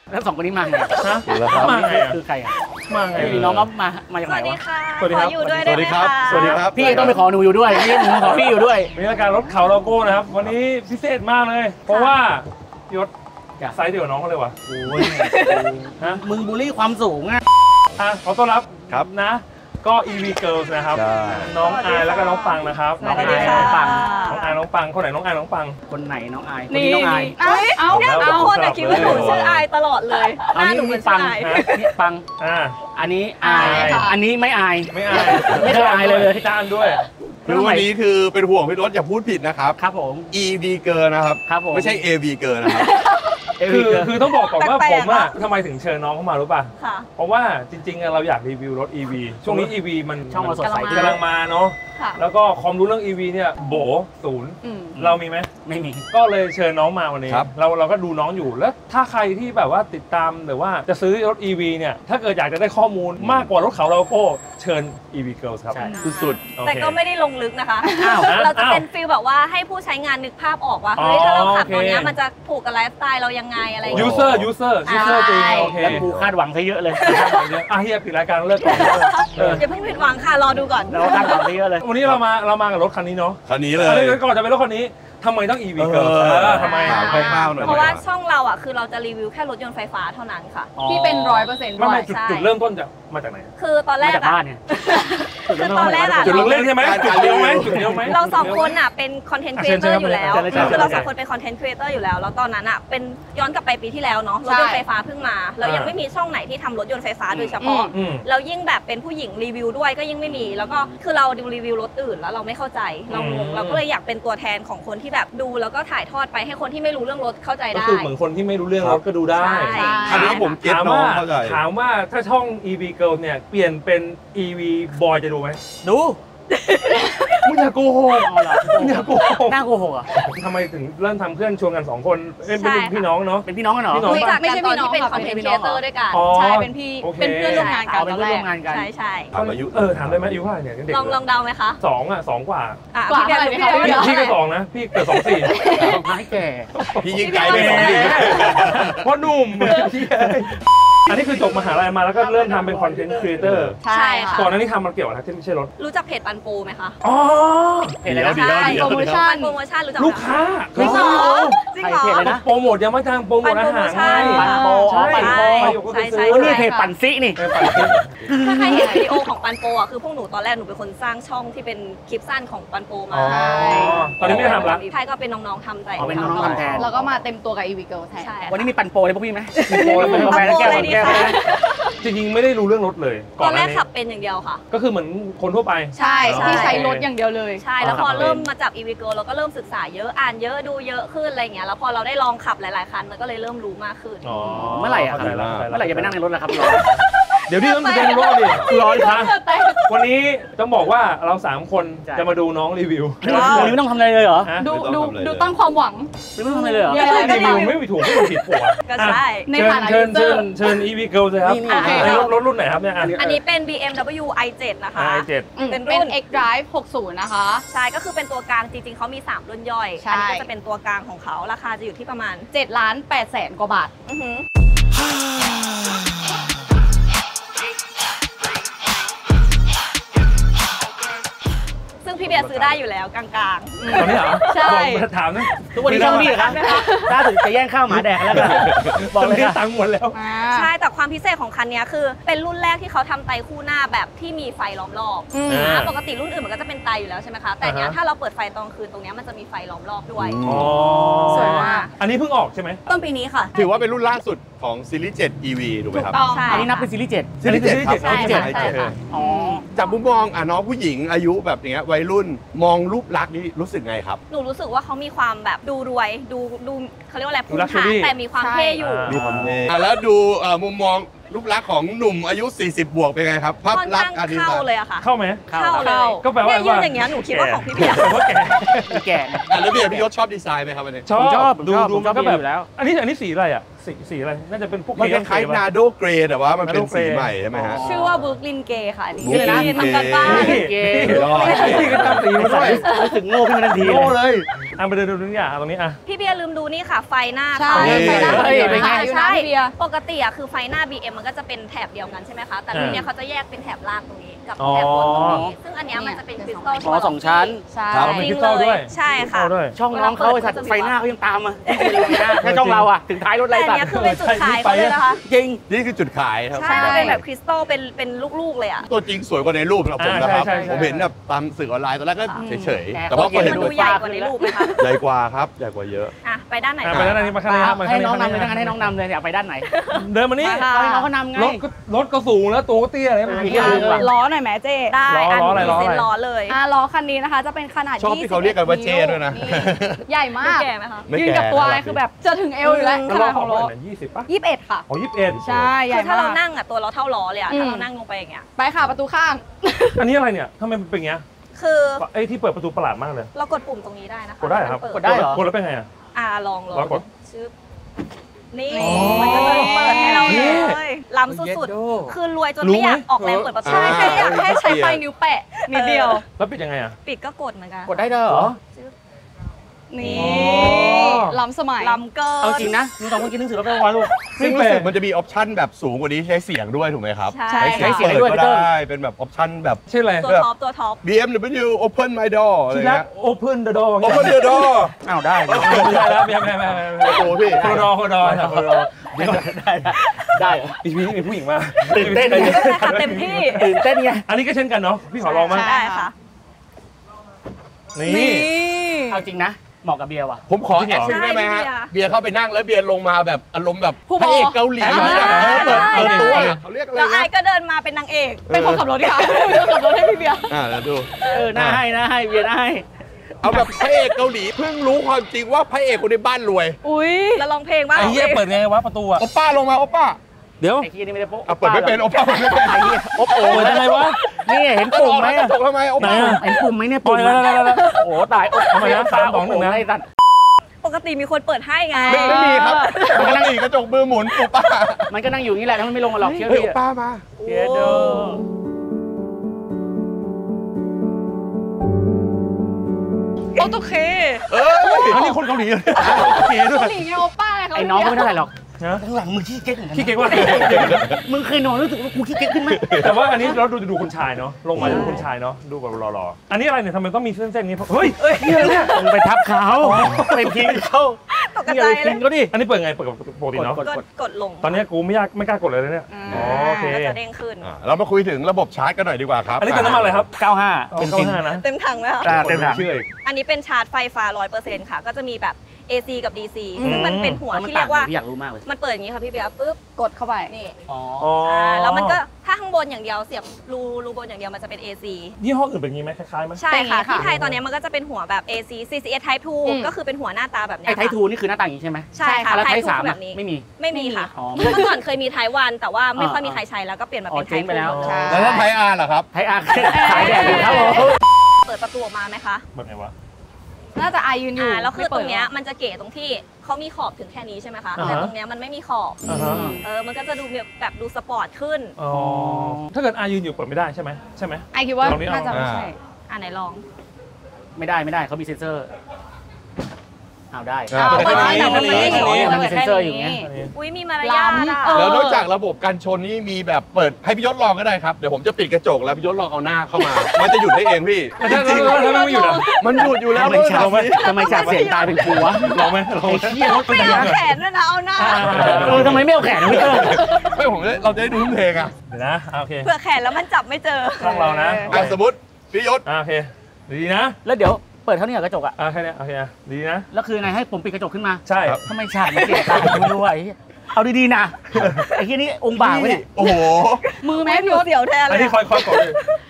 แล้ว2 คนนี้มาไงฮะมาไงคือใครอ่ะมาไงน้องก็มาจากไหนวะสวัสดีค่ะขออยู่ด้วยได้ไหมคะสวัสดีครับพี่ต้องไปขอหนูอยู่ด้วยพี่หนูขอพี่อยู่ด้วยมีรายการรถเขาโลโก้นะครับวันนี้พิเศษมากเลยเพราะว่ายศไซส์เดียวน้องเขาเลยวะโอ้ยมึงบูลลี่ความสูงอ่ะขอต้อนรับครับนะก็ EV Girls นะครับน้องอายแล้วก็น้องปังนะครับน้องอายน้องปังคนไหนน้องอายน้องปังคนไหนน้องอายคนนี้น้องอายเอาทุกคนคิดว่าหนูชื่ออายตลอดเลยหน้าหนูเหมือนปังนี่ปังอันนี้อายอันนี้ไม่อายไม่เคยอายเลยจ้านด้วยคือวันนี้คือเป็นห่วงพี่รถอย่าพูดผิดนะครับครับผม EV Girl นะครับไม่ใช่ AV Girl นะครับคือต้องบอกก่อนว่าผมอะทำไมถึงเชิญน้องเข้ามารู้ป่ะเพราะว่าจริงๆเราอยากรีวิวรถ EV ช่วงนี้ EV มันช่องเราสดใสกำลังมาเนาะแล้วก็ความรู้เรื่อง EV เนี่ยโบศูนย์เรามีไหมไม่มีก็เลยเชิญน้องมาวันนี้เราก็ดูน้องอยู่แล้วถ้าใครที่แบบว่าติดตามหรือว่าจะซื้อรถ EV เนี่ยถ้าเกิดอยากจะได้ข้อมูลมากกว่ารถเขาเราก็เชิญ EV Girls ครับสุดแต่ก็ไม่ได้ลงลึกนะคะเราจะเป็นฟีลแบบว่าให้ผู้ใช้งานนึกภาพออกว่าเฮ้ยถ้าเราขับตัวนี้มันจะถูกกับไลฟ์สไตล์เรายังไงอะไร user จริงโอเคแล้วกูคาดหวังซะเยอะเลยเฮียปิดรายการเลิกก่อนอย่าเพิ่งผิดหวังค่ะรอดูก่อนเราคาดหวังซะเยอะเลยวันนี้เรามากับรถคันนี้เนาะคันนี้เลยก่อนจะเป็นรถคันนี้ทำไมต้อง EV Girl ทำไมเพราะว่าช่องเราอ่ะคือเราจะรีวิวแค่รถยนต์ไฟฟ้าเท่านั้นค่ะที่เป็น100% ไม่จุดเริ่มต้นมาจากไหนคือตอนแรกอะตอนแรกอะจุดเริ่มใช่ไหมจุดเดียวไหมเรา2 คนอะเป็นคอนเทนต์ครีเอเตอร์อยู่แล้วคือเรา2 คนเป็นคอนเทนต์ครีเอเตอร์อยู่แล้วแล้วตอนนั้นอะเป็นย้อนกลับไปปีที่แล้วเนาะรถยนต์ไฟฟ้าเพิ่งมาเรายังไม่มีช่องไหนที่ทำรถยนต์ไฟฟ้าโดยเฉพาะเรายิ่งแบบเป็นผู้หญิงรีวิวด้วยก็ยิ่งไม่มีแล้วก็คือเราดูรีวิวรถอื่นแล้วเราไม่เข้าใจเรางงเราก็เลยอยากเป็นตัวแทนของคนที่แบบดูแล้วก็ถ่ายทอดไปให้คนที่ไม่รู้เรื่องรถเข้าใจได้ก็คือเหมือนคนที่ไม่รู้เรื่องรถก็ดูได้อันนี้ผมเก็ตน้องเข้าใจถามว่าถ้าช่อง EV Girl เนี่ยเปลี่ยนเป็น EV Boy จะดูไหมดูมึงอย่าโกหกมึงอย่าโกหกน่าโกหกอ่ะทำไมถึงเริ่มทำเพื่อนชวนกัน2 คนเป็นพี่น้องเนาะเป็นพี่น้องกันเหรอรู้จักไม่ใช่พี่น้องเป็นคอนเทนต์ครีเอเตอร์ด้วยกันใช่เป็นพี่เป็นเพื่อนร่วมงานกันเป็นเพื่อนร่วมงานกันใช่อายุถามได้ไหมอายุเท่าไหร่เนี่ยเด็กลองเดาไหมคะ 2 กว่าพี่ก็2นะพี่เกิด24 ท้ายแก่พี่ยิ่งไกลไป 2เพราะหนุ่มอันนี้คือจบมหาลัยมาแล้วก็เริ่มทำเป็นคอนเทนต์ครีเอเตอร์ใช่ค่ะก่อนหน้านี้ทำมันเกี่ยวกับที่ไม่ใช่รถรู้จักเพจปันโปไหมคะอ๋อเพจอะไรนะโปรโมชั่นรู้จักลูกค้าจริงเหรอเพจอะไรนะโปรโมทยังไม่ทางโปรโมทอาหารปันโปใช่นี่เพจปั่นซินี่ถ้าใครเห็นวิดีโอของปันโปอ่ะคือพวกหนูตอนแรกหนูเป็นคนสร้างช่องที่เป็นคลิปสั้นของปันโปมาตอนนี้ไม่ทำแล้วใช่ก็เป็นน้องๆทำใจเป็นน้องๆทำแทนแล้วก็มาเต็มตัวกับ EV Girl แทนวันนี้มีปั่นโปเลยพวกพี่ไหมโปแล้วแก้วจริงๆไม่ได้รู้เรื่องรถเลยตอนแรกขับเป็นอย่างเดียวค่ะก็คือเหมือนคนทั่วไปใช่ที่ใช้รถอย่างเดียวเลยใช่แล้วพอเริ่มมาจับ EV Girl เราก็เริ่มศึกษาเยอะอ่านเยอะดูเยอะขึ้นอะไรเงี้ยแล้วพอเราได้ลองขับหลายๆคันมันก็เลยเริ่มรู้มากขึ้นเมื่อไหร่อะครับเมื่อไหร่จะไปนั่งในรถล่ะครับเดี๋ยวพี่ต้องเดินรถดิร้อยครั้งวันนี้ต้องบอกว่าเรา3 คนจะมาดูน้องรีวิวไม่ต้องทำอะไรเลยเหรอดูตั้งความหวังไม่ต้องทำอะไรเลยเหรอรีวิวไม่มีถูกไม่มีผิดผัวก็ใช่ในฐานะเชิญ EV Girl เลยครับรถรุ่นไหนครับเนี่ยอันนี้เป็น BMW i7 นะคะ i7 เป็นรุ่น xDrive 60นะคะใช่ก็คือเป็นตัวกลางจริงๆเขามี3รุ่นย่อยอันนี้ก็จะเป็นตัวกลางของเขาราคาจะอยู่ที่ประมาณ 7,800,000 กว่าบาทซึ่งพี่เบียร์ซื้อได้อยู่แล้วกลางๆตอนนี้เหรอใช่ถามนะทุกวันนี้ช่องพี่ครับถ้าถึงจะแย่งข้าวหมาแดกแล้วกันบอกเลยตังค์หมดแล้วใช่แต่ความพิเศษของคันนี้คือเป็นรุ่นแรกที่เขาทำไตคู่หน้าแบบที่มีไฟล้อมรอบปกติรุ่นอื่นมันก็จะเป็นไตอยู่แล้วใช่ไหมคะแต่เนี้ยถ้าเราเปิดไฟตอนคืนตรงนี้มันจะมีไฟล้อมรอบด้วยสวยมากอันนี้เพิ่งออกใช่ไหมต้นปีนี้ค่ะถือว่าเป็นรุ่นล่าสุดของซีรีส์ 7 EV ถูกไหมครับอันนี้นับเป็นซีรีส์ 7 ซีรีส์ 7ครับซีรีส์ 7จากมุมมองน้องผู้หญิงอายุแบบอย่างเงี้ยวัยรุ่นมองรูปลักษณ์นี้รู้สึกไงครับหนูรู้สึกว่าเขามีความแบบดูรวยดูเขาเรียกว่าอะไรภูมิฐานแต่มีความเท่อยู่มีความเท่แล้วดูมุมมองรูปลักษณ์ของหนุ่มอายุ40บวกเป็นไงครับภาพลักษณ์การเข้าเลยอะค่ะเข้าไหมเข้าเลยก็แปลว่าอย่างเงี้ยหนูคิดว่าของพี่เบียร์ว่าแก่แล้วพี่ยศชอบดีไซน์ไหมครับอันนี้ชอบดูก็แบบแล้วอันนี้สีอะไรอะสีอะไรน่าจะเป็นพวกมันคล้ายนาโดเกรย์แต่ว่ามันเป็นสีใหม่ใช่ไหมฮะชื่อว่าบุคลินเกย์ค่ะนี่ทำกันบ้านเกย์นี่ก็ทำสีมาด้วยรู้สึกโง่ขึ้นมาทันทีโง่เลยไปเดินดูนี่ตรงนี้พี่เบียร์ลืมดูนี่ค่ะไฟหน้าใช่ไฟหน้าเป็นไงอยู่นะพี่เบียร์ปกติอะคือไฟหน้า BM มันก็จะเป็นแถบเดียวกันใช่ไหมคะแต่ทีเนี้ยเขาจะแยกเป็นแถบล่างตรงนี้กับแถบบนตรงนี้ซึ่งอันเนี้ยมันจะเป็นคริสตัลอ๋อ2 ชั้นใช่มีคริสตัลด้วยใช่ค่ะช่องน้องเขาไอ้สัตว์ไฟหน้าเขายังตามมาแค่ช่องเราอะถึงท้ายรถไรแต่สัตเนี้ยว์คือเป็นจุดขายเขาเลยนะคะจริงนี่คือจุดขายครับใช่เป็นแบบคริสตัลเป็นลูกๆเลยอะตัวจริงสวยกว่าในรูปนะผมนะครับผมเห็นแบบตามสื่อออนไลน์ตอนแรกก็เฉยๆแต่ว่าพอเห็นมันดูใหญ่กว่าในรูปไหมคะใหญ่กว่าครับใหญ่กว่าเยอะไปด้านไหนไปด้านนี้มาข้างนี้มาให้น้องนำเลยให้น้องนำเลยอยากไปด้านไหนเดินมานี่ให้น้องเขานำไงรถก็สูงแล้วตัวก็เตี้ยอะไรมันล้อหน่อยแม่เจ๊ได้อันล้ออะไรนี้เซ็นล้อเลยล้อคันนี้นะคะจะเป็นขนาดชอบที่เขาเรียกกันว่าเจด้วยนะใหญ่มากแก่ไหมคะยืนกับตัวอะไรคือแบบจะถึงเอวอยู่แล้วขนาดของล้อ 20 ป่ะ 21 ค่ะอ๋อ21 ใช่ใหญ่คือถ้าเรามากนั่งอะตัวเราเท่าล้อเลยอะถ้าเรานั่งลงไปอย่างเงี้ยไปค่ะประตูข้างอันนี้อะไรเนี่ยทำไมมันเป็นอย่างเงี้ยคือไอ้ที่เปิดประตูประหลาดมากเลยเรากดปุ่มตรงนี้ได้นะคะกดได้ครับกดได้เหรอกดแล้วเป็นไงลองกดชึบนี่มันก็จะเปิดให้เราเลยล้ำสุดเย็ดโดๆคือรวยจนไม่อยากออกแรงเปิดประตูใช่แค่อยากแค่ใช้ไฟนิ้วแปะนิดเดียวแล้วปิดยังไงปิดก็กดเหมือนกันกดได้ด้วยเหรอนี่ล้ำสมัยล้ำเกินเอาจริงนะมึงต้องกินหนังสือแล้วไปวันลูกซึ่งรู้สึกมันจะมีออปชั่นแบบสูงกว่านี้ใช้เสียงด้วยถูกไหมครับใช่ใช้เสียงด้วยก็ได้เป็นแบบออปชั่นแบบชื่ออะไรตัวท็อป BMW Open My Door อะไรที่รักเงี้ย Open the door Open the door อ้าวได้ไม่ใช่แล้วไม่โอ้พี่โคโดได้เหรอมีผู้หญิงมาตื่นเต้นเต็มที่ตื่นเต้นไงอันนี้ก็เช่นกันเนาะพี่ขอลองมั้ยได้ค่ะนี่เอาจริงนะเหมาะกับเบียร์ว่ะผมขอแอคชั่นได้ไหมฮะเบียร์เข้าไปนั่งแล้วเบียร์ลงมาแบบอารมณ์แบบพระเอกเกาหลีเปิดตัวเขาเรียกอะไรแล้วไอ้นะก็เดินมาเป็นนางเอกเป็นคนขับรถดิค่ะเป็นคนขับรถให้พี่เบียร์แล้วดูน่าให้เบียร์น่าให้เอาแบบพระเอกเกาหลีเพิ่งรู้ความจริงว่าพระเอกคนในบ้านรวยอุ้ยแล้วร้องเพลงบ้างไอ้เหี้ยเปิดไงวะประตูอะโอป้าลงมาโอป้าเดี๋ยวไอ้ที่นี่ไม่ได้โป๊ะเปิดไม่เป็นโอป้าเปิดไม่เป็นไอ้เหี้ยโอ้โหเปิดยังไงวะนี่เห็นปุ่มไหมตกทำไมโอป้าเห็นปุ่มไหมเนี่ยปุ่มแล้วโอ้โหตายทำไมนะ3 2 1นะไอ้สัตว์ปกติมีคนเปิดให้ไงไม่มีครับปกติกระจกมือหมุนโอป้ามันก็นั่งอยู่นี่แหละถ้ามันไม่ลงมาหรอกเชื่อเฮ้ยพี่โอป้ามาเบียร์ดูโอเคอันนี้คนเกาหลีเลยโอเคด้วยเกาหลีไงโอป้าไงเขาไอ้น้องก็ไม่เท่าไหร่หรอกนะข้างหลังมึงขี้เก๊กเหมือนกันขี้เก๊กว่ามึงเคยนอนรู้สึกว่ากูขี้เก๊กขึ้นไหมแต่ว่าอันนี้เราดูคุณชายเนาะลงมาดูคุณชายเนาะดูแบบรอๆอันนี้อะไรเนี่ยทำไมต้องมีเส้นๆนี้เฮ้ยนี่อะไรเนี่ยมึงไปทับเขาไปพิงเขาตกอย่าใจไปเลพิยงเขาดิอันนี้เปิดไงเปิดกับปกติเนาะกดลงตอนนี้กูไม่กล้ากดเลยเนี่ยโอเคก็จะเด้งขึ้นเรามาคุยถึงระบบชาร์จกันหน่อยดีกว่าครับอันนี้เป็นน้ำมันอะไรครับ 95 เป็น95นะเต็มถังไหมคะเต็มถังชื่ออีกอันนี้เป็นชาร์จไฟฟ้า 100%ค่ะ ก็จะมีแบบ AC กับ DC ซึ่งมันเป็นหัวที่เรียกว่าพี่อยากรู้มากเลยมันเปิดอย่างนี้ค่ะพี่เบียร์ปุ๊บกดเข้าไปนี่อ๋อแล้วมันก็ถ้าข้างบนอย่างเดียวเสียบรูบนอย่างเดียวมันจะเป็น AC ยี่ห้ออื่นเป็นงี้ไหมคล้ายๆไหมใช่ค่ะเป็นไงคะที่ไทยตอนนี้มันก็จะเป็นหัวแบบ AC CCS Type 2 ก็คือเป็นหัวหน้าตาแบบนี้ไอ้ไททูนี่คือหน้าตาอย่างนี้ใช่ไหมใช่ค่ะแล้วไท Type 3 2แบบนี้ไม่มีไม่มีค่ะอ๋อเมื่อก่อนเคยมีไทวันแต่ว่าไม่ค่อยมีใครใช้แล้วก็เปลี่ยนมาเป็นเจ๊งไปแล้วใช่แล้วถ้าไทยอาร์ล่ะครับไทอาร์ขายแดดเลยครับผมเปิดประตูออกมาไหมคะแบบไงวะน่าจะอายยืนอยู่แล้วคือตรงเนี้ยไม่เปิดมันจะเก๋ตรงที่เขามีขอบถึงแค่นี้ใช่ไหมคะอ่าฮะแต่ตรงเนี้ยมันไม่มีขอบ มันก็จะดูแบบดูสปอร์ตขึ้นอ๋อถ้าเกิดอายืนอยู่เปิดไม่ได้ใช่ไหมใช่ไหมไอคิดว่าลองดิน่าจะไม่ใช่ไหนลองไม่ได้เขามีเซ็นเซอร์เอาได้เปิดแค่นี้มันมีเซ็นเซอร์อยู่ไงอุ้ยมีมารยาทอ่ะแล้วนอกจากระบบกันชนนี่มีแบบเปิดให้พี่ยศลองก็ได้ครับ เดี๋ยวผมจะปิดกระจกแล้วพี่ยศลองเอาหน้าเข้ามา มันจะหยุดได้เองพี่ถ้าไม่อยู่นะมันหยุดอยู่แล้วทำไมฉากเสียงตายเป็นกูวะลองไหมลองไหมไอ้เหี้ยรถเป็นไม่ยังเอาไงแขนด้วยนะเอาหน้าทำไมไม่เอาแขนไม่เติมไม่ผมเราจะได้ดูเพลงอ่ะเดี๋ยวนะโอเคเผื่อแขนแล้วมันจับไม่เจอต้องเรานะสมมติพี่ยศโอเคดีนะแล้วเดี๋ยวเปิดเท่านี้กับกระจกอะแค่นี้โอเคดีนะแล้วคือไงให้ผมปิดกระจกขึ้นมาใช่ทำไมฉากมันเสียงตายไม่รู้ไอ้เอาดีๆนะไอ้ที่นี่องค์บากเนี่ยโอ้โหมือแม่แม่พี่ผิยว ศเสียวแทนเลอันยนี้คอยกดเลย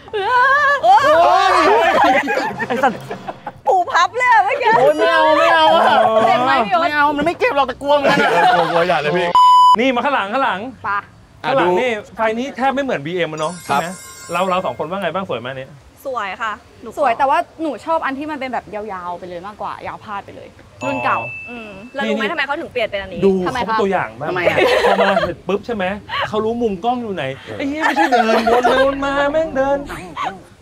ไอ้สัตว์ปูพับเลยเมื่อกี้โอ้ยไม่เอาอะเจ็บไหมพี่ยศไม่เอามันไม่เจ็บหรอกแต่กลัวมันกลัวอย่าเลยพี่นี่มาข้างหลังปะข้างหลังนี่ไฟนี้แทบไม่เหมือน BM มันเนาะครัใช่บไหมเราสองคนว่าไงบ้างสวยไหมเนี่ยสวยค่ะหนูสวยแต่ว่าหนูชอบอันที่มันเป็นแบบยาวๆไปเลยมากกว่ายาวพาดไปเลย รุ่นเก่าแล้วรู้ไหมทำไมเขาถึงเปลี่ยนเป็นอันนี้ดูทำไมเขาคะตัวอย่างบ้างทำไมอะพอมาเสร็จปุ๊บใช่ไหมเขารู้มุมกล้องอยู่ไหนไอ้เหี้ยไม่ใช่เดินวนมาแม่งเดิน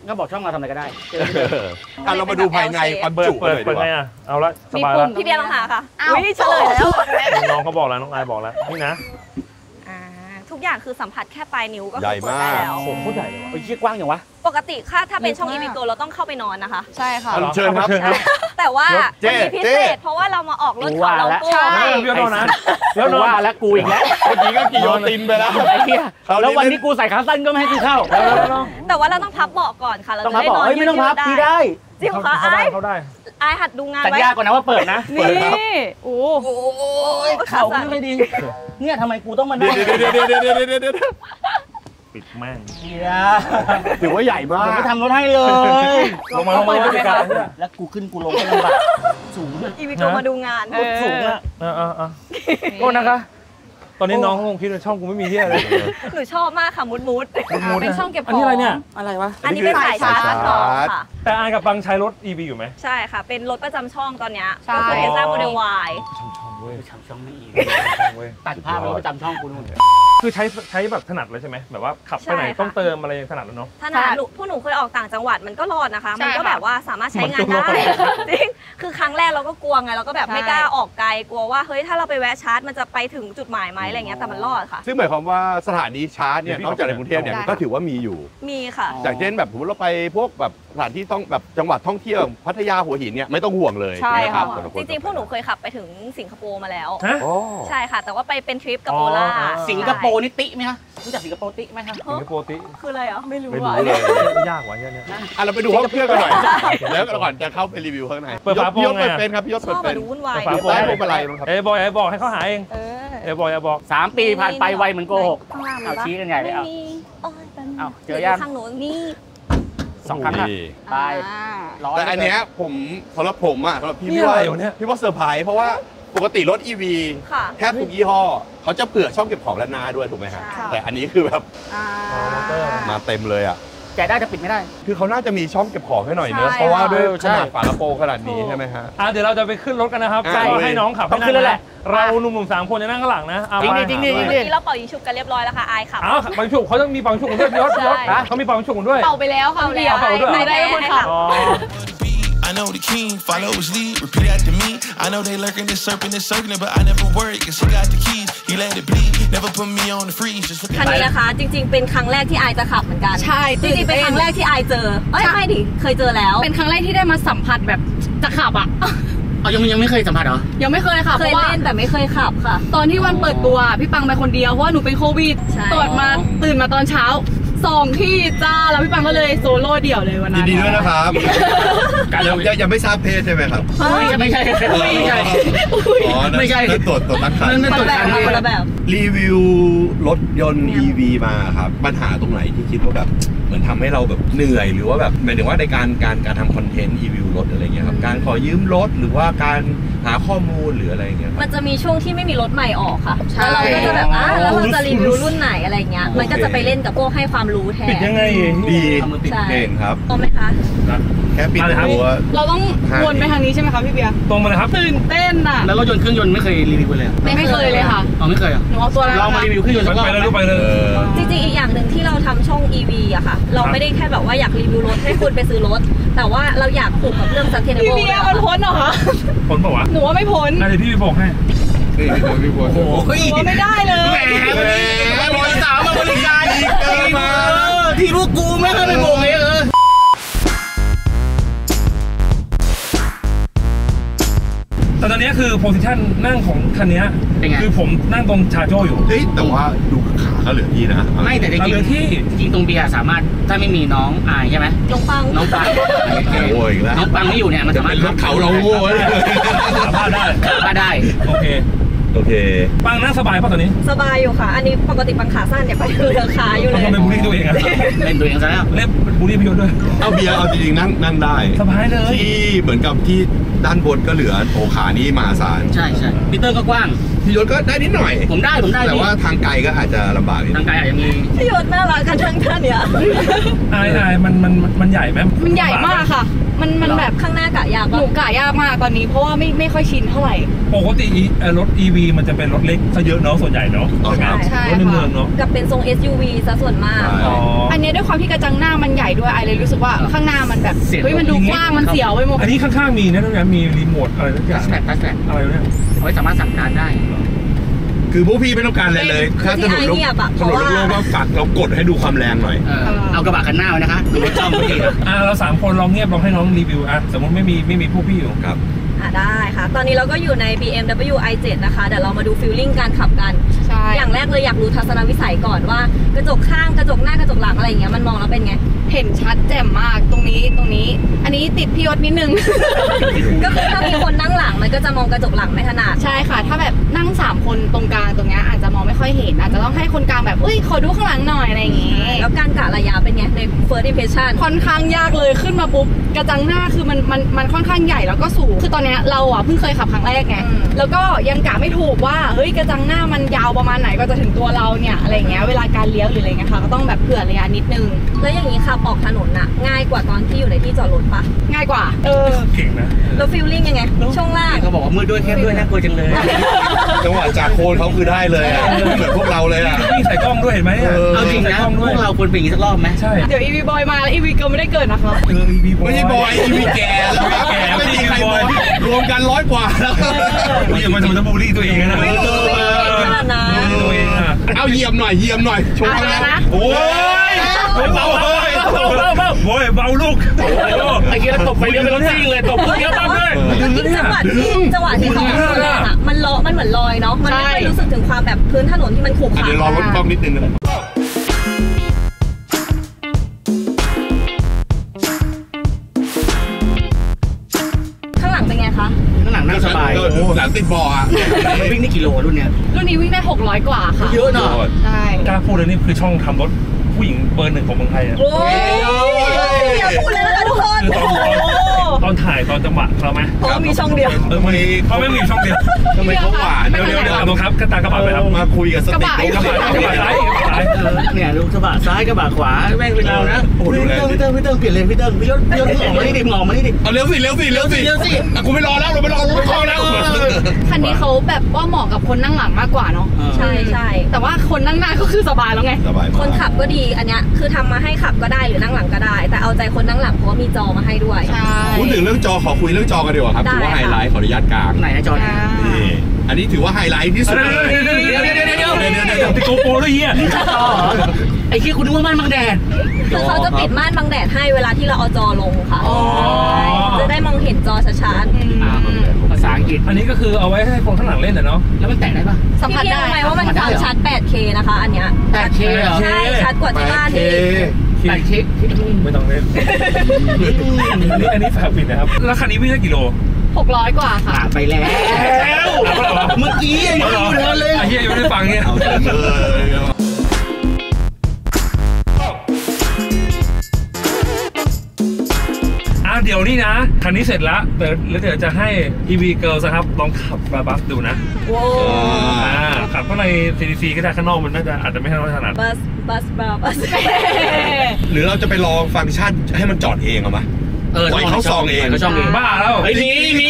ก็บอกช่องเราทำอะไรก็ได้เรามาดูภายในความจุเปิดเลยดีกไงว่าอ่ะเอาละสบายแล้วพี่เบียร์ลองหาค่ะอ้าวอุ้ยเฉลยแล้วน้องเขาบอกแล้วน้องอายบอกแล้วนี่นะทุกอย่างคือสัมผัสแค่ปลายนิ้วก็ใหญ่คือเปิดได้มากแล้วโอ้โหโคตรใหญ่เลยว่ะไปเชี่ยกว้างอย่างวะปกติถ้าเป็นช่อง EVGO เราต้องเข้าไปนอนนะคะใช่ค่ะเชิญครับแต่ว่าเจ๊วันนี้พิเศษเพราะว่าเรามาออกรถของเราโก้ใช่เดี๋ยวนอนนะแล้แล้ว วนอนว่าแล้วกูอีกแล้วเมื่อกี้ก็กิโยตินไปแล้วไอ้เหี้ยแล้ววันนี้กูใส่ขาสั้นก็ไม่ให้กูเข้าแต่ว่าเราต้องพับเบาะก่อนค่ะเราต้องจะพับได้บอกนอนเฮ้ยไม่ต้องพับยืพี่ดๆได้จริงเหรอคะเขาได้เขาได้ไอหัดดูงานสัญไว้ญาก่อนนะว่าเปิดนะนี่โอ้โอ้ยเข่าไม่ค่อยดีเนี่ยทำไมกูต้องมานั่งเดี๋ยวปิดแม่งเหี้ยถือว่าใหญ่มาผมกไม่ทำรถให้เลยลงมาแล้วกูขึ้นกูลงก็ลำบากสูงด้วย EVGO มาดูงานสูงอะโทษนะคะ ตอนนี้น้องคงคิดว่าช่องกูไม่มีเที่ยอะไรหนูชอบมากค่ะมุดเป็นช่องเก็บขอันองนี้อะไรเนี่ยอะไรวะอันนี้เป็นสายชาร์จต่อค่ะแต่อายกับปังใช้รถ EV อยู่ไหมใช่ค่ะ เป็นรถประจำช่องตอนเนี้ยใช่ก็คือ Tesla Model Y ช่องเว้ยทำช่องไม่อีกเว้ยตัดภาพแล้วประจำช่องกูนู่นคือใช้แบบถนัดเลยใช่ไหมแบบว่าขับไปไหนใช่ค่ะต้องเติมอะไรถนัดแล้วเนาะถ้าหนูพวกหนูเคยออกต่างจังหวัดมันก็รอดนะคะใช่มันก็ค่ะแบบว่าสามารถใช้งานมันก็ได้รอดจริงคือครั้งแรกเราก็กลัวไงเราก็แบบใช่ไม่กล้าออกไกลกลัวว่าเฮ้ยถ้าเราไปแวะชาร์จมันจะไปถึงจุดหมายไหมอะไรเงี้ยแต่มันรอดค่ะซึ่งหมายความว่าสถานีชาร์จเนี่ยนอกจากในกรุงเทพเนี่ยก็ถือว่ามีอยู่มีค่ะอย่างเช่นแบบสมมติเราไปพวกแบบสถานที่ต้องแบบจังหวัดท่องเที่ยวพัทยาหัวหินเนี่ยไม่ต้องห่วงเลยใช่ไหมครับค่ะสำหบคจริงๆพวกหนูเคยขับไปถึงสิงคโปร์มาแล้วฮะโอ้ใช่ค่ะ แต่ว่าไปเป็นทริปกับโอล่าสิงคโปร์นี่ติไหมคะรู้จักสิงคโปร์ติไหมคะสิงคโปร์ติคืออะไรอ่ะไม่รู้ไม่รู้อ่ะเลยยากว่ะเนี่ยเราไปดูห้องเครื่องกันหน่อยแล้วก่อนจะเข้าไปรีวิวข้างในเปิดฝาโปรงพี่ยศไงเปิดเป็นครับพี่ยศชเปิดอบเป็มาน ดูวุ่นวายฝาโปรงได้ไม่เป็นไรครับเอ้บอกให้เขาหาเองเออบอก 3 ปีผ่านไปไวเหมือนโกหกข้างล่างเอาชี้กันใหญ่เลยเอาไม่มีโอ้ยแป๊บนึงเอาเจอยังข้างหนูนี่ 2 ครั้งอะไปร้อนแต่อันเนี้ยผมสำหรับผมอะสำหรับพี่นี่พี่อะไรว่าวะเนี่ยพี่ว่าเซอร์ไพรส์เพราะว่าปกติรถ EV ค่ะแทบทุกยี่ห้อเขาจะเผื่อช่องเก็บของด้านหน้าด้วยถูกไหมฮะใช่แต่อันนี้คือแบบ มาเต็มเลยอ่ะแกะได้จะปิดไม่ได้คือเขาน่าจะมีช่องเก็บของให้หน่อยเนอะใช่เพราะว่าด้วยใช่ขนาดฝากระโปรงขนาดนี้ใช่ไหมฮะเดี๋ยวเราจะไปขึ้นรถกันนะครับอ่ะก็ให้น้องขับต้องขึ้นแล้วแหละเราหนุ่มๆ3 คนจะนั่งข้างหลังนะเอาจริงไปดิจริงดิเมื่อกี้เราเป่ายิงฉุบกันเรียบร้อยแล้วค่ะอายขับอ้าวบางฉุกเขาต้องมีบางฉุกด้วยพี่ยศใช่เขามีบางฉุกด้วยเป่าไปแล้วค่ะพี่เบียร์เป่าด้วยเหรอหนูได้เป็นคนขับอ๋อ I know the king, follow his lead, repeat after me. I know they lurking, this serpent is circling, but I never worry, cause he got the keys, he let it bleed. Never put me on the freeze, just look คัน at นี้นะคะ จริง ๆ เป็นครั้งแรกที่อายจะขับเหมือนกันใช่จริงๆเป็นครั้งแรกที่อายเจอเอ้ยไม่ดิเคยเจอแล้วเป็นครั้งแรกที่ได้มาสัมผัสแบบจะขับอ่ะเอายังไม่เคยสัมผัสเหรอยังไม่เคยค่ะเคเพยราะว่าเล่นแต่ไม่เคยขับค่ะตอนที่วันเปิดตัวพี่ปังไปคนเดียวเพราะว่าหนูเป็นโควิดใช่ตรวจมาตื่นมาตอนเช้า2 ที่จ้าแล้วพี่ปังก็เลยโซโล่เดี่ยวเลยวันยินั้น นดีด้วยนะครับยังไม่ทราบเพศใช่ไหมครับไม่ใช่ไม่ใช่อ๋อนั่นไม่ใช่นั่นตรวจตั้งครรภ์นั่นคนละแบบค่ะคนละแบบรีวิวรถยนต์ EV มาครับปัญหาตรงไหนที่คิดว่าแบบเหมือนทำให้เราแบบเหนื่อยหรือว่าแบบหมายถึงว่าในการทำคอนเทนต์รีวิวรถอะไรเงี้ยครับการขอยืมรถหรือว่าการหาข้อมูลหรืออะไรเงี้ยครับมันจะมีช่วงที่ไม่มีรถใหม่ออกค่ะใช่แล้วเราก็จะแบบแล้วเราจะรีวิวรุ่นไหนอะไรเงี้ยโอเคมันก็จะไปเล่นกับพวกให้ความรู้แทปิดนยังไงดีเอามือปิดใช่เก่งครับโอไหมคะแค่ปิดอะไรครับตัวเราต้องวนไปทางนี้ใช่ไหมคะพี่เบียร์ตรงมาเลยครับตื่นเต้นอ่ะแล้วรถยนต์เครื่องยนต์ไม่เคยรีวิวเลยเหรอไม่เคยเลยค่ะอ๋อไม่เคยเหรอหนูเอาตัวแล้วลองมารีวิวเครื่องยนต์สักรอบไปเลยไหมลูกไปเลยจริงๆอีกอย่างหนึ่งที่เราทำช่อง EV อะค่ะ เราไม่ได้แค่แบบว่าอยากรีวิวรถให้คุณไปซื้อรถ แต่ว่าเราอยากผูกกับเรื่องพี่ sustainable เบียร์ด้มัวน ยพ้นเหรอคะผลบอกว่าหนูว่าไม่พ้นน่าจะพี่ไปบอกให้นี่พี่บัวโอ้ยหนูว่าไม่ได้เลยแหมวันนี้บริษัทมาบริการดีเกินมาที่พวกกูไม่เคยไปโบกเลยแต่ตอนนี้คือโพสิชันนั่งของคันนี้คือผมนั่งตรงชาโจ้อยู่เฮ้ยแต่ว่าดูขาเขาเหลือที่นะไม่แต่จริงเราเหลือที่จริงตรงเบียร์สามารถถ้าไม่มีน้องอายใช่ไหมน้องปังน้องปังโอ้ยอีกแล้วน้องปังไม่อยู่เนี่ยมันสามารถรถเขาเราโง่เลยสามารถได้ก็ได้โอเคโอเคปังนั่งสบายป่ะตอนนี้สบายอยู่ค่ะ อันนี้ปกติปังขาสั้นเนี่ยไปเรือขาอยู่เลยทำไมบูลลี่ตัวเองอะเล่นตัวเองซะแล้วเล่นบูลลี่พี่ยศด้วยเอาเบียร์เอาจริงๆนั่งได้สบายเลยที่เหมือนกับที่ด้านบนก็เหลือโอขานี่มหาศาลใช่ปีเตอร์ก็กว้างพี่ยศก็ได้นิดหน่อยผมได้แต่ว่าทางไกลก็อาจจะลำบากนิดทางไกลอาจจะมีพี่ยศน่ารักกันทั้งท่านเนี่ยอายมันใหญ่ไหมมันใหญ่มากค่ะ มันแบบข้างหน้า กะยากหนูกะยากมากตอนนี้เพราะว่าไม่ค่อยชินเท่าไหร่ปกติรถ EV มันจะเป็นรถเล็กซะเยอะเนาะส่วนใหญ่เนาะใช่รถในเมืองเนาะกับเป็นทรง SUV ซะส่วนมากอันนี้ด้วยความที่กระจังหน้ามันใหญ่ด้วยไอเลยรู้สึกว่าข้างหน้ามันแบบเฮ้ยมันดูกว้างมันเสียวไปหมดอันนี้ข้างๆมีนะตรงนี้มีรีโมทอะไรทุกอย่างทัชแบ็คอะไรเนี่ยเอาไว้สามารถสั่งการได้คือพวกพี่ไม่ต้องการอะไรเลยถ้าถนนโลกก็ฝากเรากดให้ดูความแรงหน่อยเอากระบะคันหน้าไว้นะคะดูรถจ้องไม่ดีนะเรา3 คนลองเงียบลองให้น้องรีวิวสมมติไม่มีพวกพี่อยู่ครับได้ค่ะ ตอนนี้เราก็อยู่ใน BMW i7 นะคะเดี๋ยวเรามาดูฟีลลิ่งการขับกันอย่างแรกเลยอยากรู้ทัศนวิสัยก่อนว่ากระจกข้างกระจกหน้ากระจกหลังอะไรอย่างเงี้ยมันมองแล้วเป็นไงเห็นชัดแจ่มมากตรงนี้อันนี้ติดพี่ยศนิดนึงก็คือถ้ามีคนนั่งหลังมันก็จะมองกระจกหลังไม่ถนัดใช่ค่ะถ้าแบบนั่ง3 คนตรงกลางตรงเนี้ยอาจจะมองไม่ค่อยเห็นอาจจะต้องให้คนกลางแบบขอดูข้างหลังหน่อยอะไรอย่างงี้แล้วการกะระยะเป็นไงใน first impression ค่อนข้างยากเลยขึ้นมาปุ๊บกระจังหน้าคือมันค่อนข้างใหญ่แล้วก็สูงคือตอนเนี้ยเราเพิ่งเคยขับครั้งแรกไงแล้วก็ยังกะไม่ถูกว่าเฮ้ยกระจังหน้ามันยาวประมาณไหนก็จะถึงตัวเราเนี่ยอะไรเงี้ยเวลาการเลี้ยวหรืออะไรเงี้ยค่ะก็ต้องแบบเผื่อระยะนิดนึงแล้วอย่างนี้ขับออกถนนน่ะง่ายกว่าตอนที่อยู่ในที่จอดรถปะง่ายกว่าเก่งนะแล้วฟีลลิ่งยังไงช่วงล่างเขาบอกว่ามืดด้วยแคบด้วยน่ากลัวจังเลยจังหวะจากโคนเขาคือได้เลยเหมือนพวกเราเลยนี่ใส่กล้องด้วยเห็นไหมเอาจริงนะพวกเราควรเป็นอย่างนี้สักรอบไหมใช่เดี๋ยว EV Boy มาแล้ว EV Girl ไม่ได้เกิดนะคะ EV Boy ไม่ใช่บอย EV แก่ไม่มีใครบอยรวมกัน100 กว่าแล้วนี่มันจะบูลลี่ตัวเองนะไม่รู้ขนาดนั้นตัวเองเอาเยี่ยมหน่อยโชว์นะโอ้ยเบาเบาลูกไอ้เกี้ยตบไปเยอะเป็นรถซิ่งเลยตบเยอะมากเลยจังหวะที่เขามันล้อมันเหมือนลอยเนาะมันไม่รู้สึกถึงความแบบพื้นถนนที่มันขรุขระเดี๋ยวรอรถกล้องนิดนึงนะข้างหลังเป็นไงคะข้างหลังนั่งสบายหลังติดบ่อวิ่งได้กี่โลรุ่นนี้วิ่งได้600 กว่าค่ะเยอะเนาะใช่กล้าพูดเลยนี่คือช่องทำรถผู้หญิงเบอร์ 1ของเมืองไทยโอ้ยอย่าพูดเลยนะคะทุกคนตอนถ่ายตอนจังหวะเราไหมเพราะมีช่องเดียวเขาไม่มีช่องเดียวทำไมเขาหวานเดี๋ยวครับกระตากระบะไปครับมาคุยกับสติ๊กกระบะซ้ายเนี่ยลูกกระบะซ้ายกระบะขวาแม่งเป็นเรานะพี่เติ้งเปลี่ยนเลนพี่เติ้งพี่ยศออกมานี่ดิออกมานี่ดิเอาเร็วสิกูไม่รอแล้วเราไม่รอรถเข้าแล้วคันนี้เขาแบบว่าเหมาะกับคนนั่งหลังมากกว่าเนาะใช่แต่ว่าคนนั่งหน้าก็คือสบายแล้วไงคนขับก็ดีอันเนี้ยคือทำมาให้ขับก็ได้หรือนั่งหลังก็ได้แต่เอาใจคนนั่งหลังเพราะว่ามีจอมาให้ด้วยพูดถึงเรื่องจอขอคุยเรื่องจอกันดีกว่าครับถือว่าไฮไลท์ขออนุญาตกลางไหนนะจอนี่อันนี้ถือว่าไฮไลท์ที่สุดติดโกโปรด้วยเฮียไอ้ที่คุณนึกว่าม่านบังแดดคือเขาจะปิดม่านบังแดดให้เวลาที่เราเอาจอลงค่ะจะได้มองเห็นจอชัดๆภาษาอังกฤษอันนี้ก็คือเอาไว้ให้คนข้างหลังเล่นเนาะแล้วมันแตะได้ปะสัมผัสได้ไหมว่ามันความชัด 8K นะคะอันเนี้ย 8K เหรอใช่ชัดกว่าที่บ้านนี่ 8K ไม่ต้องเล่นอันนี้ฝากปิดนะครับแล้วคันนี้วิ่งได้กี่โล 600 กว่าค่ะไปแล้วเมื่อกี้ยังอยู่เลยไอ้เหี้ยยังไม่ได้ฟังเนี่ยเดี๋ยวนี้นะคันนี้เสร็จแล้วแล้วเดี๋ยวจะให้ EV Girl ครับลองขับบัสดูนะขับเข้าใน CDC ก็ได้ข้างนอกมันน่าจะอาจจะไม่ถนัดบัสหรือเราจะไปลองฟังก์ชันให้มันจอดเองเอาไหมปล่อยเขาซองเองบ้าแล้วมี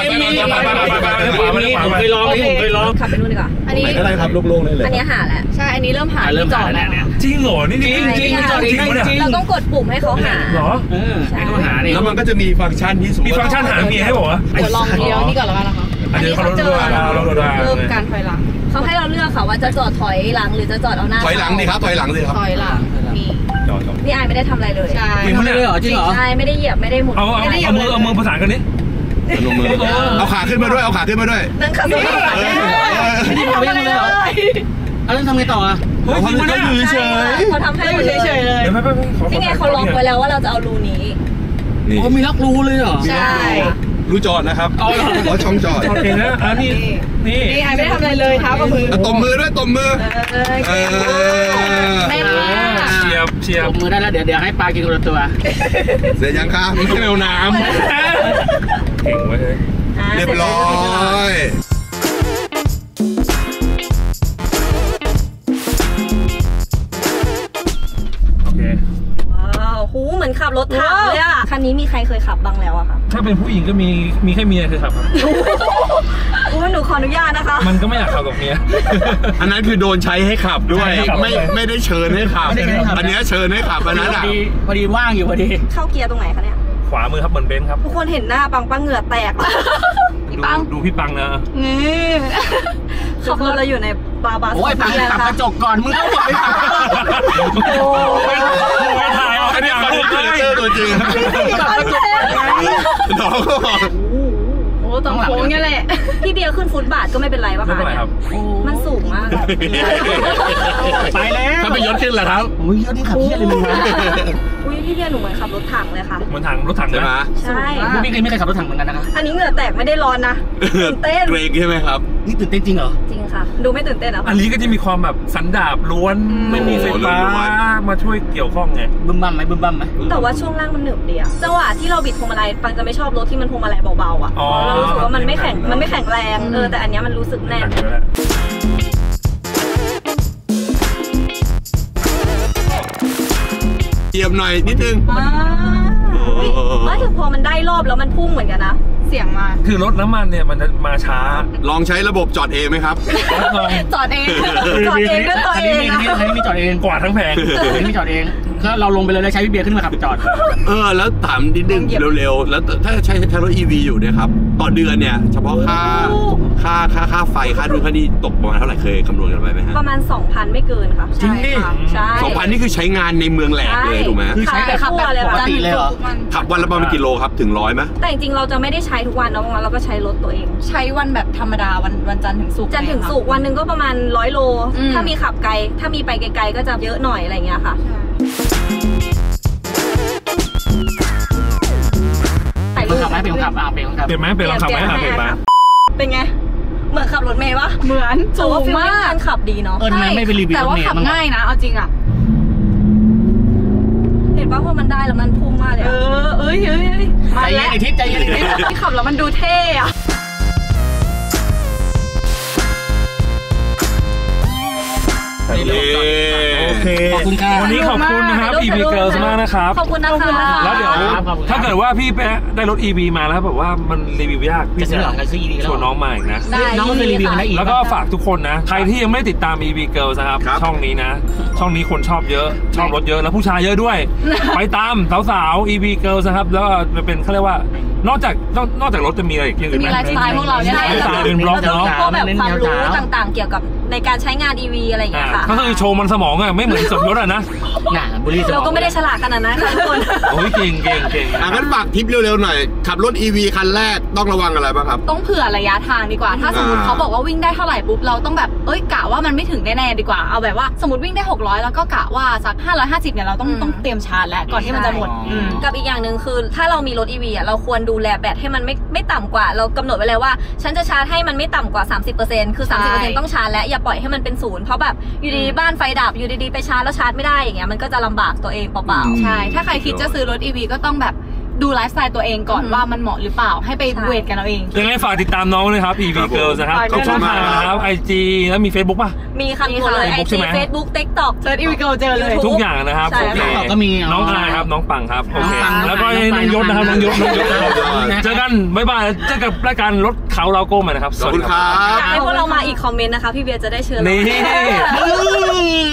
ผมเคยลองขับไปนู่นดีกว่าอันนี้ก็ได้ครับโล่งๆเลยอันนี้หาแล้วใช่อันนี้เริ่มหาจอดแล้วจริงเหรอนี่จริงจอดจริงเราต้องกดปุ่มให้เขาหาเหรอให้เขาหาแล้วมันก็จะมีฟังก์ชันที่มีฟังก์ชันหาเมียให้บอกว่าลองเดียวนี่ก่อนแล้วกันนะคะอันนี้เขาเริ่มการถอยหลังเขาให้เราเลือกค่ะว่าจะจอดถอยหลังหรือจะจอดเอาหน้าถอยหลังดิครับถอยหลังนี่ไอไม่ได้ทำอะไรเลยใช่ไม่ได้เหรอจริงเหรอใช่ไม่ได้เหยียบไม่ได้หมุนเอามือประสานกันนี่เอาขาขึ้นมาด้วยนั่งขาขึ้นมาไม่ได้ทำยังไงเหรอแล้วทำไงต่ออ่ะเขาอยู่เฉยเขาทำให้อยู่เฉยเลยนี่ไงเขาล็อกไว้แล้วว่าเราจะเอารูนี้มีล็อกรูเลยเหรอใช่รูจอดนะครับเอาช่องจอดเองนะนี่ไอไม่ได้ทำอะไรเลยเท้ากับมือตบมือด้วยตบมือเชียบตบมือได้แล้วเดี๋ยวให้ปลากินคนละตัวเสร็จยังครับไม่เอาน้ำเก่งไว้เลยเรียบร้อยนนี้มีใครเคยขับบ้างแล้วอะคะถ้าเป็นผู้หญิงก็มีแค่เมียคือขับครับอุ้ยหนูขออนุญาตนะคะมันก็ไม่อยากขับกับเมียอันนั้นคือโดนใช้ให้ขับด้วยใช่ครับไม่ได้เชิญให้ขับ อันนี้เชิญให้ขับอันนั้นอ่ะพอดีว่างอยู่พอดีเข้าเกียร์ตรงไหนคะเนี่ยขวามือครับเหมือนเบนซ์ครับทุกคนเห็นหน้าปังเหงื่อแตกพี่ปังดูพี่ปังนะนี่ขับรถเราอยู่ในบาบาโอ้ยปรับกระจกก่อนมึงต้องบอกไปปรับไม่ถ่ายเอาอันนี้ถ่ายคอนเทนเตอร์ตัวจริงน้องก็บอกโอ้ต้องโค้งเนี่ยแหละพี่เบียร์ขึ้นฟุตบาทก็ไม่เป็นไรปะไม่คะเป็นไรครับมันสูงมากอะไปแล้วถ้าไปยศขึ้นล่ะครับโอ้ยยศนี่ขับเที่ยเลยมึงนะอุ้ยพี่เบียร์หนูเหมือนขับรถถังเลยค่ะเหมือนถังรถถังใช่ไหมนะใช่ไม่เคยขับรถถังเหมือนกันนะครับอันนี้เหงื่อแตกไม่ได้ร้อนนะตื่นเต้นเกรงใช่ไหมครับนี่ตื่นเต้นจริงเหรอจริงค่ะ ดูไม่ตื่นเต้นเหรออัคะนนี้ก็จะมีความแบบสันดาบล้วนไม่มีไฟฟ้าล้วนมาช่วยเกี่ยวข้องไงบึ้มบั้มไหมบึ้มบั้มไหมแต่ว่าช่วงล่างมันหนึบดีอะจังหวะที่เราบิดพวงมาลัยปังจะไม่ชอบรถที่มันพวงมาลัยเบาๆอะอ๋อเรารู้สึกว่ามันไม่แข็งแรงแต่อันเนี้ยมันรู้สึกแน่นเทียมหน่อยนิดนึงว่าถึงพอมันได้รอบแล้วมันพุ่งเหมือนกันนะเสียงมาคือรถน้ำมันเนี่ยมันจะมาช้าลองใช้ระบบจอดเองไหมครับรับรองจอดเองจอดเองด้วยตัวเองนะอันนี้มีจอดเองกว่าทั้งแผงอันนี้มีจอดเองก็เราลงไปเลยแล้วใช้พี่เบียร์ขึ้นมาขับจอดแล้วถามนิดนึงเร็วๆ แล้วถ้าใช้รถ EV อยู่เนี่ยครับ ต่อเดือนเนี่ย เฉพาะค่าไฟค่าดูค่านี้ตกประมาณเท่าไหร่เคยคำนวณกันไปไหมฮะประมาณ 2,000 ไม่เกินค่ะจริงดิใช่ 2,000นี่คือใช้งานในเมืองแหลกเลยถูกไหมคือใช้แบบขับแบบปกติเลยเหรอขับวันละประมาณกี่โลครับถึง100ไหมแต่จริงๆเราจะไม่ได้ใช้ทุกวันเนาะบางวันเราก็ใช้รถตัวเองใช้วันแบบธรรมดาวันจันทร์ถึงศุกร์จันทร์ถึงศุกร์วันหนึ่งก็ประมาณ100 โล ถ้ามีขับไกลถ้ามีไปไกลๆก็จะเยอะหน่อยอะไรเงี้ยค่ะเป็นคนขับไหมเป็นคนขับเป็นคนขับเปลี่ยนไหมเปลี่ยนลองขับไหมเปลี่ยนไหมเป็นไงเหมือนขับรถเมล์ปะเหมือนแต่สูว่าง ฟิลมาลิ่งกการขับดีเนาะทำไมไม่ไปรีวิวแต่ว่าขับง่ายนะเอาจริงอ่ะเห็นปะพอมันได้แล้วมันพุ่งมากเลยอะเอ้ยใจมาเย็แล้นวไอ้ทิศใจเย็นไอ้ทิศที่ขับแล้วมันดูเท่อะโอเคขอบคุณครับวันนี้ขอบคุณนะครับ EV Girls มากนะครับขอบคุณนะคะแล้วเดี๋ยวถ้าเกิดว่าพี่ไปได้รถ EV มาแล้วแบบว่ามันรีวิวยากพี่จะซื้อหลังกันซื้อ EV แล้วชวนน้องมาอีกนะได้น้องก็เคยรีวิวนะอีกแล้วก็ฝากทุกคนนะ ใครที่ยังไม่ติดตาม EV Girls นะครับครับช่องนี้นะ ช่องนี้คนชอบเยอะ ชอบรถเยอะแล้วผู้ชายเยอะด้วย ไปตามสาวๆ EV Girls นะครับ แล้วก็มันเป็นเขาเรียกว่านอกจากรถจะมีอะไรอีกอย่างอื่นไหมมีไลฟ์สไตล์พวกเราเนี่ยไลฟ์สไตล์เป็นบล็อกเนาะพวกแบบความรู้ต่างๆ เกี่ยวกับในการใช้งาน EV อะไรอย่างเงี้ยค่ะก็คือโชว์มันสมองอะไม่เหมือนสมยศอะนะน่ะบุรีสมองเราก็ไม่ได้ฉลาดขนาดนั้นค่ะทุกคนโอ้ยเก่งๆงั้นฝากทิปเร็วๆหน่อย ขับรถ EV คันแรกต้องระวังอะไรบ้างครับต้องเผื่อระยะทางดีกว่า ถ้าสมมติเขาบอกว่าวิ่งได้เท่าไหร่ปุ๊บเราต้องแบบกะว่ามันไม่ถึงแน่ๆดีกว่าเอาแบบว่าสมมติวิ่งได้600แล้วก็กะว่าสัก550เนี่ยเราต้องเตรียมชาร์จแล้วก่อนที่มันจะหมดกับอีกอย่างหนึ่งคือถ้าเรามีรถ EV อ่ะเราควรดูแลแบตให้มันไม่ต่ำกว่า เรากำหนดไว้เลยว่าฉันจะชาร์จให้มันไม่ต่ำกว่า 30% คือ 30% ต้องชาร์จและอย่าปล่อยให้มันเป็นศูนย์เพราะแบบอยู่ดีๆบ้านไฟดับอยู่ดีๆไปชาร์จแล้วชาร์จไม่ได้อย่างเงี้ยมันก็จะลำบากตัวเองเปล่าๆใช่ ถ้าใครคิดจะซื้อรถ EV ก็ต้องแบบดูไลฟ์สไตล์ตัวเองก่อนว่ามันเหมาะหรือเปล่าให้ไปเวทกันเอาเองยังไงฝากติดตามน้องเลยครับ EV Girls นะครับฝากด้วยช่องทางนะครับ IG แล้วมี Facebook ป่ะมีค่ะมีหมดเลย Facebook ใช่ IG ไหม Facebook TikTok เซิร์ช EV Girl เจอเลย YouTube ทุกอย่างนะครับใช่โอเค TikTok ก็มีน้องอายครับน้องปังครับโอเคน้องปังแล้วก็น้องยศนะครับน้องยศนะครับเจอกันบ๊ายบายเจอกับรายการรถเขาเราโก้ใหม่นะครับขอบคุณครับอยากให้พวกเรามาอีกคอมเมนต์นะคะพี่เบียร์จะได้เชิญเรานี่